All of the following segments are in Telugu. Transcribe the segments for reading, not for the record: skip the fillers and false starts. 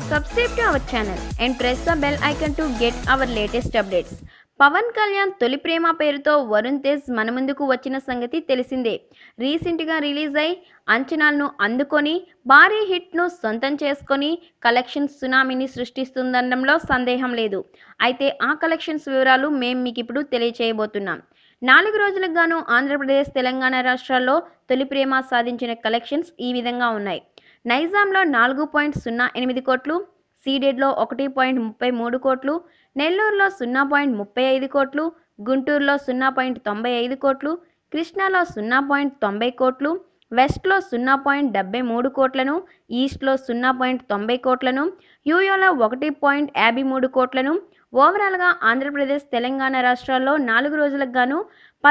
Subscribe to our channel and press the bell icon to get our latest updates. Pawan Kalyan తొలి ప్రేమ పేరుతో వరుణ్ తేజ్ మన ముందుకు వచ్చిన సంగతి తెలిసిందే. రీసెంట్గా రిలీజ్ అయి అంచనాలను అందుకొని భారీ హిట్ను సొంతం చేసుకొని కలెక్షన్స్ సునామీని సృష్టిస్తుందనడంలో సందేహం లేదు. అయితే ఆ కలెక్షన్స్ వివరాలు మేము మీకు ఇప్పుడు తెలియచేయబోతున్నాం. 4 రోజులకు గాను ఆంధ్రప్రదేశ్, తెలంగాణ రాష్ట్రాల్లో తొలి ప్రేమ సాధించిన కలెక్షన్స్ ఈ విధంగా ఉన్నాయి. నైజాంలో 4.08 కోట్లు, సీడెడ్లో 1.33 కోట్లు, నెల్లూరులో 0.35 కోట్లు, గుంటూరులో 0.95 కోట్లు, కృష్ణాలో 0.90 కోట్లు, వెస్ట్లో 0.73 కోట్లను, ఈస్ట్లో 0.90 కోట్లను, యూయోలో 1.53 కోట్లను, ఓవరాల్గా ఆంధ్రప్రదేశ్, తెలంగాణ రాష్ట్రాల్లో 4 రోజులకు గాను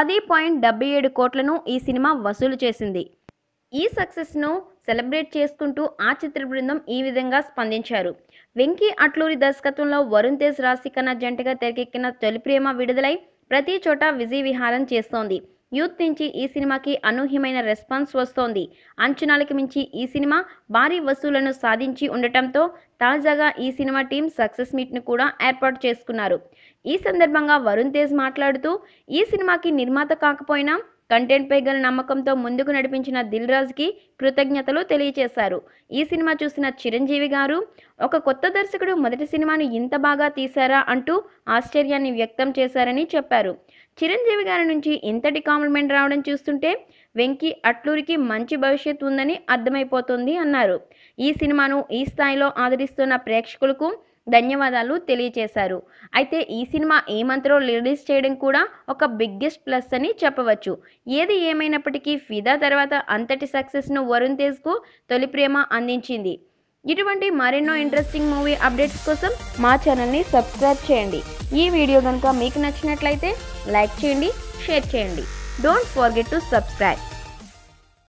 10.77 కోట్లను ఈ సినిమా వసూలు చేసింది. ఈ సక్సెస్ను సెలబ్రేట్ చేసుకుంటూ ఆ చిత్ర బృందం ఈ విధంగా స్పందించారు. వెంకీ అట్లూరి దర్శకత్వంలో వరుణ్ తేజ్, రాశిఖన్నా జంటగా తెరకెక్కిన తొలి ప్రేమ విడుదలై ప్రతి చోట విజయ విహారం చేస్తోంది. యూత్ నుంచి ఈ సినిమాకి అనూహ్యమైన రెస్పాన్స్ వస్తోంది. అంచనాలకు మించి ఈ సినిమా భారీ వసూళ్లను సాధించి ఉండటంతో తాజాగా ఈ సినిమా టీం సక్సెస్ మీట్ను కూడా ఏర్పాటు చేసుకున్నారు. ఈ సందర్భంగా వరుణ్ తేజ్ మాట్లాడుతూ ఈ సినిమాకి నిర్మాత కాకపోయినా కంటెంట్పై గల నమ్మకంతో ముందుకు నడిపించిన దిల్ రాజుకి కృతజ్ఞతలు తెలియజేశారు. ఈ సినిమా చూసిన చిరంజీవి గారు ఒక కొత్త దర్శకుడు మొదటి సినిమాను ఇంత బాగా తీశారా అంటూ ఆశ్చర్యాన్ని వ్యక్తం చేశారని చెప్పారు. చిరంజీవి గారి నుంచి ఇంతటి కాంప్లిమెంట్ రావడం చూస్తుంటే వెంకీ అట్లూరికి మంచి భవిష్యత్తు ఉందని అర్థమైపోతుంది అన్నారు. ఈ సినిమాను ఈ స్థాయిలో ఆదరిస్తున్న ప్రేక్షకులకు ధన్యవాదాలు తెలియజేశారు. అయితే ఈ సినిమా ఈ మంత్లో రిలీజ్ చేయడం కూడా ఒక బిగ్గెస్ట్ ప్లస్ అని చెప్పవచ్చు. ఏది ఏమైనప్పటికీ ఫిదా తర్వాత అంతటి సక్సెస్ను వరుణ్ తేజ్కు తొలి ప్రేమ అందించింది. ఇటువంటి మరెన్నో ఇంట్రెస్టింగ్ మూవీ అప్డేట్స్ కోసం మా ఛానల్ని సబ్స్క్రైబ్ చేయండి. ఈ వీడియో కనుక మీకు నచ్చినట్లయితే లైక్ చేయండి, షేర్ చేయండి. Don't forget to subscribe.